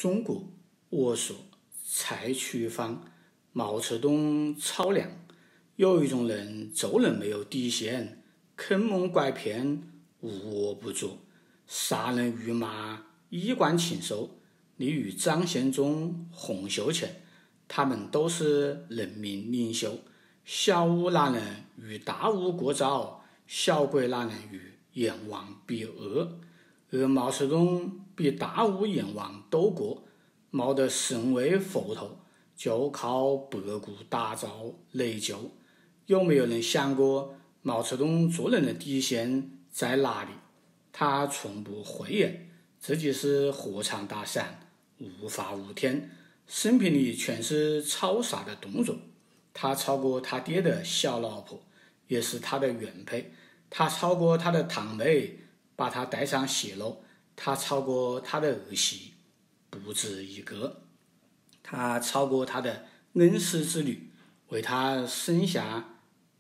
中国，我说蔡徐芳、毛泽东超量。有一种人做人没有底线，坑蒙拐骗，无恶不作，杀人辱骂，衣冠禽兽，例如张献忠、洪秀全，他们都是人民领袖。小巫拿人与大巫过招，小鬼拿人与阎王比恶。而毛泽东比大巫阎王都过，没得身为佛头，就靠白骨打造内疚。有没有人想过毛泽东做人的底线在哪里？他从不讳言自己是合唱大伞，无法无天，生平里全是抄杀的动作。他抄过他爹的小老婆，也是他的原配。他抄过他的堂妹，把他带上泄露。他抄过他的儿媳，不止一个。他抄过他的恩师之女，为他生下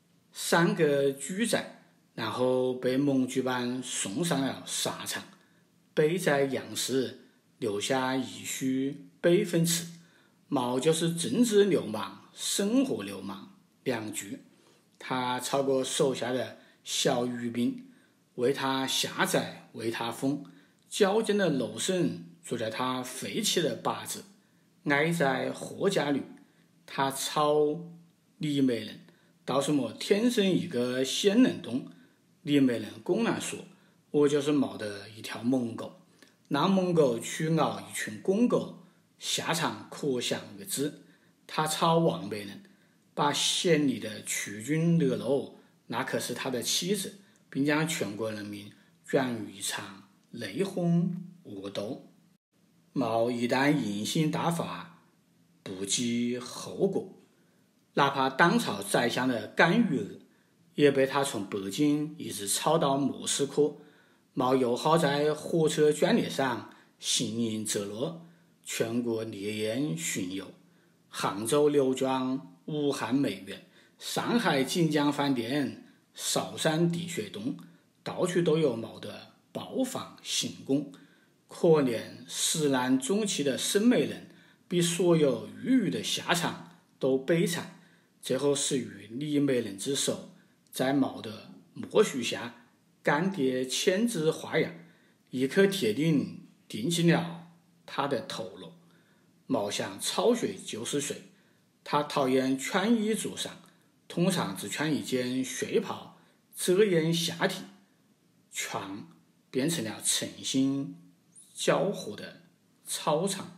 3个巨崽，然后被盟军班送上了沙场，背在杨氏，留下一书悲愤词。毛就是政治流氓、生活流氓两句。他抄过手下的小鱼兵，为他下崽，为他封。矫健的楼婶坐在他废弃的靶子，挨在货架里。他抄李美人，到什么天生一个仙人洞。李美人公然说，我就是毛的一条猛狗，让猛狗去咬一群公狗，下场可想而知。他抄王美人，把县里的曲军勒落，那可是他的妻子，并将全国人民卷入一场内讧恶斗。毛一旦淫行大发，不计后果，哪怕当朝宰相的干预儿也被他从北京一直抄到莫斯科。毛又好在火车专列上行淫折落，全国烈焰巡游，杭州刘庄、武汉梅园、上海锦江饭店、韶山滴血洞，到处都有毛的暴放行宫。可怜石烂中期的申美人，比所有郁郁的下场都悲惨，最后死于李美人之手。在毛的默许下，干爹牵制花样，一颗铁钉钉进了他的头颅。毛想抄谁就是谁，他讨厌穿衣着上，通常只穿一件睡袍遮掩下体，床变成了诚心交火的操场。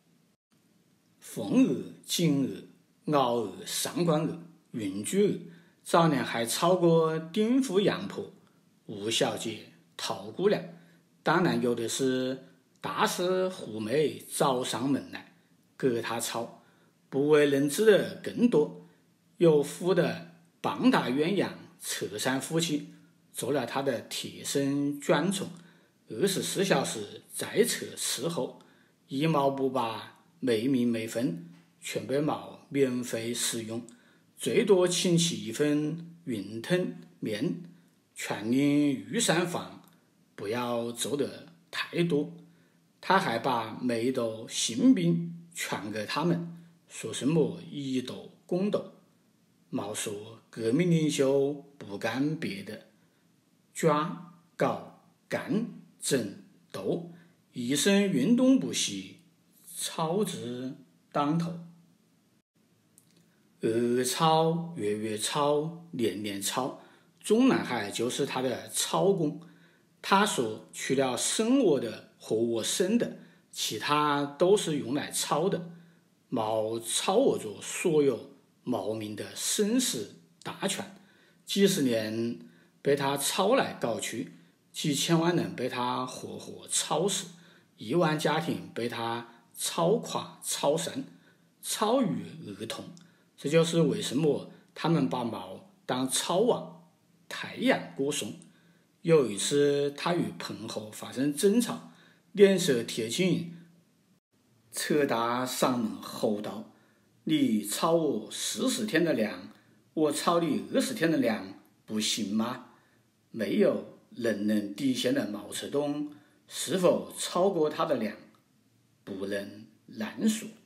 凤娥、锦娥、鳌娥、上官娥、云居娥，早年还抄过丁妇杨婆、吴小姐、陶姑娘。当然有的是大师狐媚找上门来给他抄。不为人知的更多，有夫的棒打鸳鸯、侧山夫妻，做了他的贴身眷宠，24小时在侧伺候，一毛不拔，没名没分，全被毛免费使用。最多请其一份云吞面，劝你御膳房不要做得太多。他还把梅斗、性病传给他们，说什么以斗攻斗。毛说革命领袖不干别的，抓、搞、干、整、斗，一生运动不息，抄之当头。日抄、月抄、年抄，中南海就是他的抄工。他说除了生我的和我生的，其他都是用来抄的。毛抄握着所有毛民的生死大权，几十年被他抄来搞去，几千万人被他活活抄死，1万家庭被他抄垮抄散，抄于儿童。这就是为什么他们把毛当抄王、太阳歌颂。有一次他与彭后发生争吵，脸色铁青，扯大嗓门吼道，你抄我40天的粮，我抄你20天的粮，不行吗？没有人人底线的毛泽东是否抄过他的粮？ 不能乱说。